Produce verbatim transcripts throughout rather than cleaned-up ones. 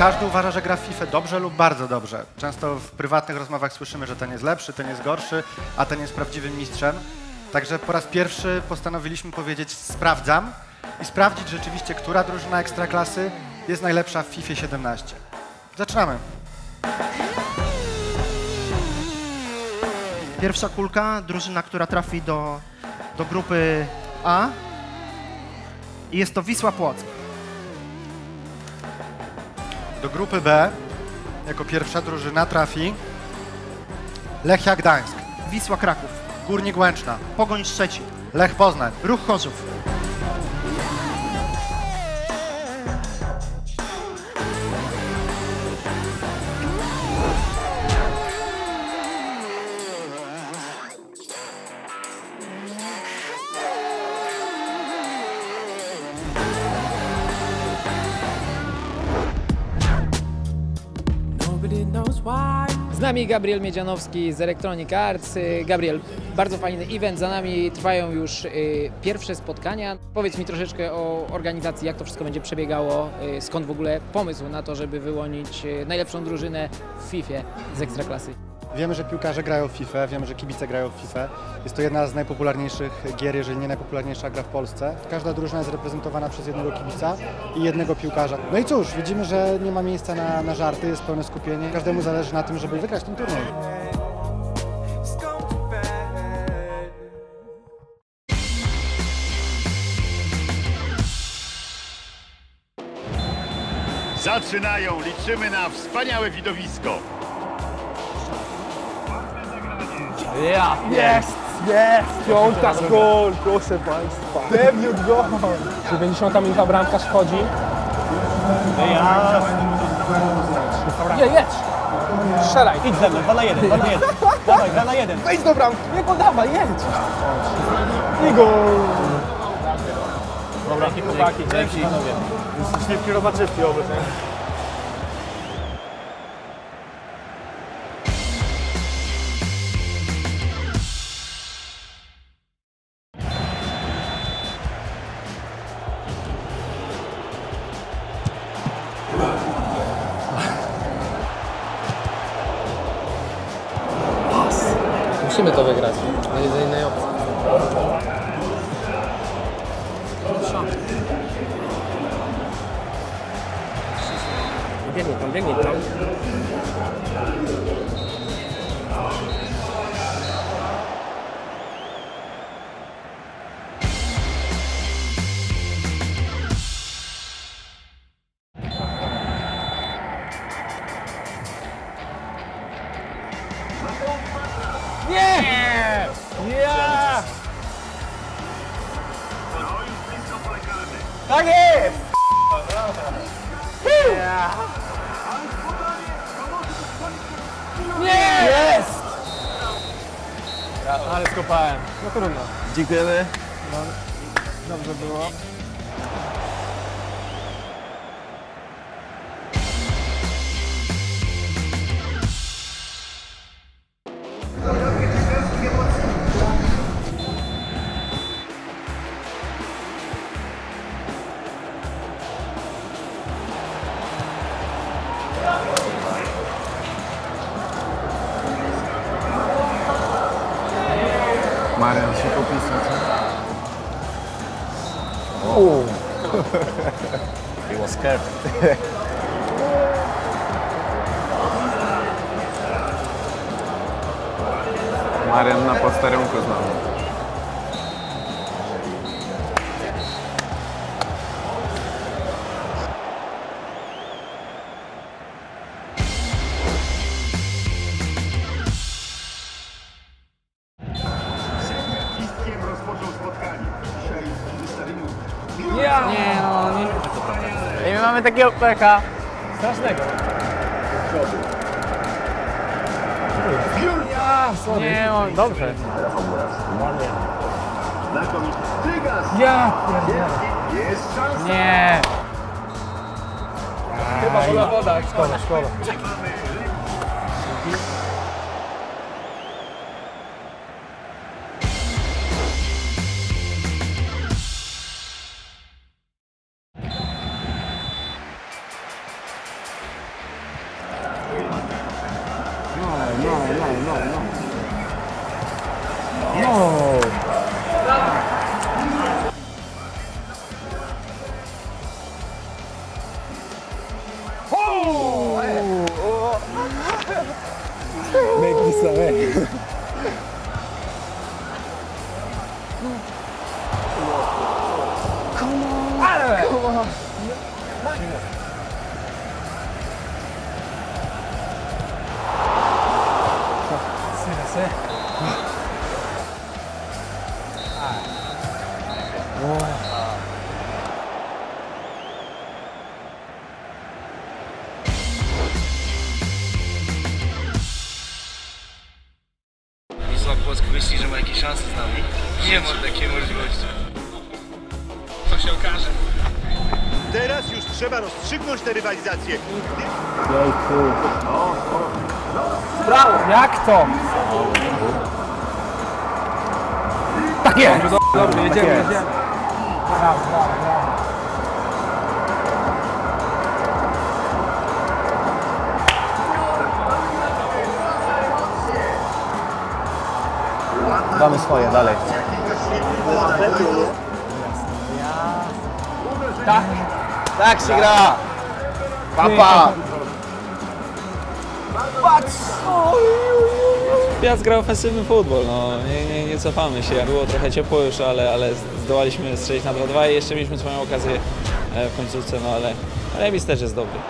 Każdy uważa, że gra w FIFA dobrze lub bardzo dobrze. Często w prywatnych rozmowach słyszymy, że ten jest lepszy, ten jest gorszy, a ten jest prawdziwym mistrzem. Także po raz pierwszy postanowiliśmy powiedzieć sprawdzam i sprawdzić rzeczywiście, która drużyna Ekstraklasy jest najlepsza w FIFA siedemnaście. Zaczynamy. Pierwsza kulka, drużyna, która trafi do, do grupy A i jest to Wisła Płock. Do grupy B jako pierwsza drużyna trafi Lechia Gdańsk, Wisła Kraków, Górnik Łęczna, Pogoń Szczecin, Lech Poznań, Ruch Chorzów. Z nami Gabriel Miedzianowski z Electronic Arts. Gabriel, bardzo fajny event, za nami trwają już y, pierwsze spotkania. Powiedz mi troszeczkę o organizacji, jak to wszystko będzie przebiegało, y, skąd w ogóle pomysł na to, żeby wyłonić y, najlepszą drużynę w FIFA z Ekstraklasy. Wiemy, że piłkarze grają w FIFA, wiemy, że kibice grają w FIFA. Jest to jedna z najpopularniejszych gier, jeżeli nie najpopularniejsza gra w Polsce. Każda drużyna jest reprezentowana przez jednego kibica i jednego piłkarza. No i cóż, widzimy, że nie ma miejsca na, na żarty, jest pełne skupienie. Każdemu zależy na tym, żeby wygrać ten turniej. Zaczynają, liczymy na wspaniałe widowisko. Ja, jest, jest, piąta z gol, proszę Państwa. Debiut gol. dziewięćdziesiąta minuta bramkarz wchodzi. Ja. Nie, jedź. Strzelaj. Idź ze mną, dwa na jeden, dwa na jeden. Dawaj, dwa na jeden. Wejdź do bramki, nie podawaj, jedź. I gol. Dobra, chłopaki, dzięki panowie. Śliwki robaczywki obecnie. Musimy to wygrać, nie jest innej opcji. Biegnij tam, biegnij tam. Nie! Ja! Tak jest! Nie! Jest! Ale skopałem. No trudno. Dziękujemy. Dobrze było. Marian się popisał, Uuu. He was scared. Marian na posterunku znowu. Ja. Nie no, nie. I my mamy takiego pecha. Strasznego. Nie, no, dobrze. Ja! Nie. Chyba woda woda. Szkoda, szkoda. Make this away. Come on. Come on. Wisła Płock myśli, że ma jakieś szanse z nami. Nie ma takiej możliwości. To się okaże. Teraz już trzeba rozstrzygnąć tę rywalizację. Brawo! Jak to? Tak jest! Dobrze, dobrze, jedziemy, jedziemy. Brawo, brawo, brawo. Damy swoje, dalej. Tak. Tak się gra! Papa! Piast gra ofensywny futbol, no nie, nie, nie cofamy się. Było trochę ciepło już, ale, ale zdołaliśmy strzelić na dwa dwa i jeszcze mieliśmy swoją okazję w końcówce, no ale remis też jest dobry.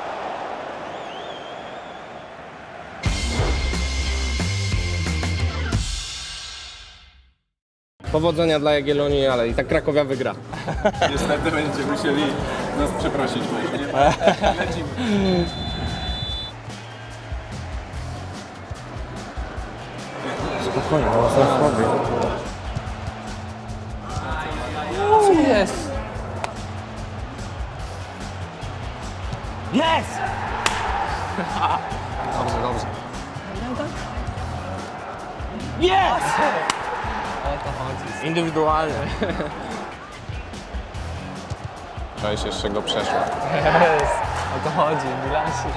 Powodzenia dla Jagiellonii, ale i tak Krakowia wygra. Niestety będziecie musieli nas przeprosić. Lecimy. Spokojnie, no są słaby. Co jest? Jest! Dobrze, dobrze. Jest! Indywidualnie. Cześć, jeszcze go przeszło. Jest! O to chodzi, bilansik.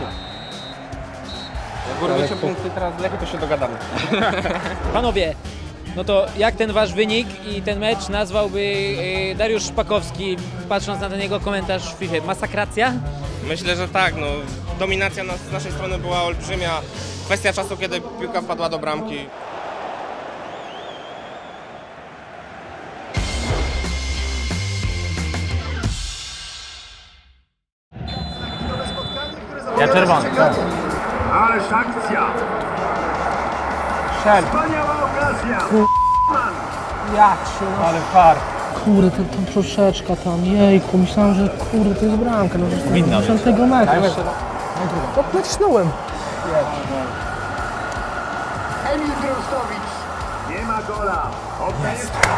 Jak urwiecie punkty teraz z Lechi, to się dogadamy. Panowie, no to jak ten wasz wynik i ten mecz nazwałby y, Dariusz Szpakowski, patrząc na ten jego komentarz w FIFA? Masakracja? Myślę, że tak. No, dominacja nas, z naszej strony była olbrzymia. Kwestia czasu, kiedy piłka wpadła do bramki. Ja czerwony. Ależ akcja! Szel. Wspaniała okazja! Jak się, ale far. Kurde, to, to troszeczkę tam, jejku, myślałem, że kurde, to jest bramka, no że z dziesiątego metra. To nacisnąłem. Emil Grostowicz! Nie ma gola! Okej.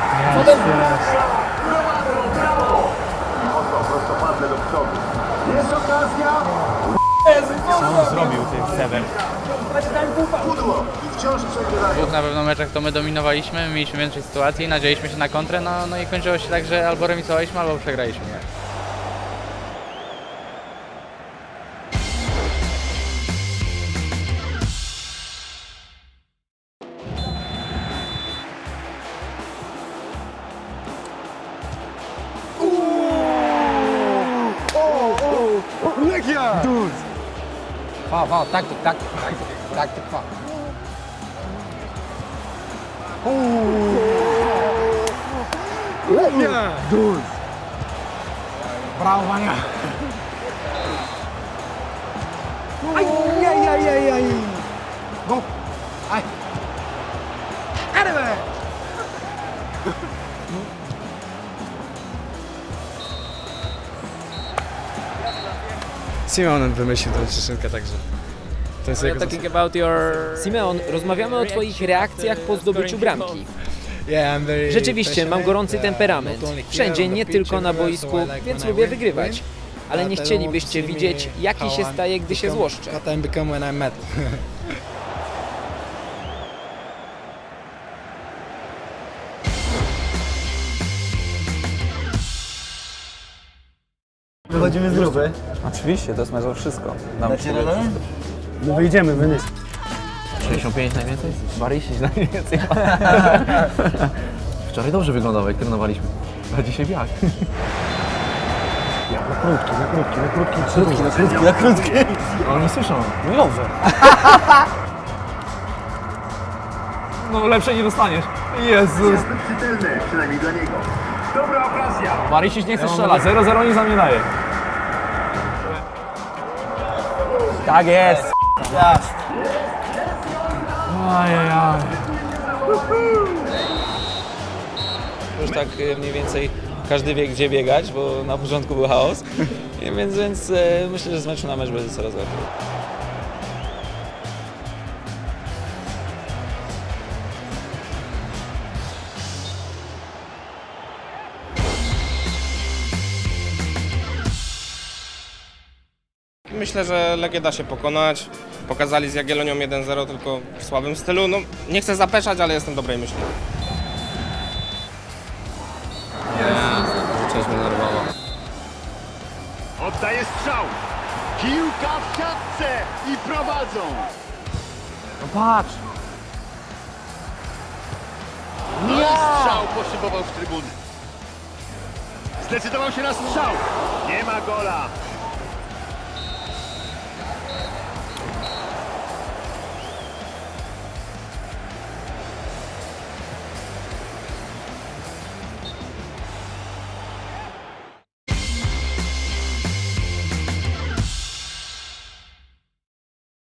Brawo! Oto prostopadle do przodu. Jest okazja! Co on zrobił tym sebem? Pudło i wciąż przegrywają. W dwóch na pewno meczach to my dominowaliśmy, mieliśmy więcej sytuacji, nadzieliśmy się na kontrę, no, no i kończyło się tak, że albo remisowaliśmy, albo przegraliśmy. Legia! Duz! Fa, fa, taktyk, taktyk, taktyk, taktyk, fa. Legia! Duz! Brawo, Wania! Aj, aj, aj, aj, aj! Go! Aj! Arwe! Simeon wymyślił tę dziewczynkę, także to jest jego Talking about your... Simeon, rozmawiamy o twoich reakcjach po zdobyciu bramki. Rzeczywiście, mam gorący temperament. Wszędzie, nie tylko na boisku, więc lubię wygrywać. Ale nie chcielibyście widzieć, jaki się staje, gdy się złoszczę. Wychodzimy z grupy. Oczywiście, to jest mecz o wszystko. Damy Dacie radę? No wyjdziemy, wynieś. sześćdziesiąt pięć najwięcej? Barysić najwięcej. Wczoraj dobrze wyglądało, jak trenowaliśmy. A dzisiaj jak? Na krótki, na krótki, na krótki, na krótki, na krótki, na krótki. A oni słyszą. No i dobrze. No lepsze nie dostaniesz. Jezus. Czytelne, przynajmniej dla niego. Dobra okazja. Barysić nie chce strzelać. zero zero nic nam nie daje. Tak jest. Jest. Ajajaj. Już tak e, mniej więcej każdy wie, gdzie biegać, bo na początku był chaos, I więc, więc e, myślę, że z meczu na mecz będzie coraz lepiej. Myślę, że Legię da się pokonać. Pokazali z Jagiellonią jeden zero, tylko w słabym stylu. No, nie chcę zapeszać, ale jestem dobrej myśli. Zaczęliśmy nerwowo. Oddaje strzał. Piłka w siatce i prowadzą. No patrz. No i strzał poszybował w trybuny. Zdecydował się na strzał. Nie ma gola.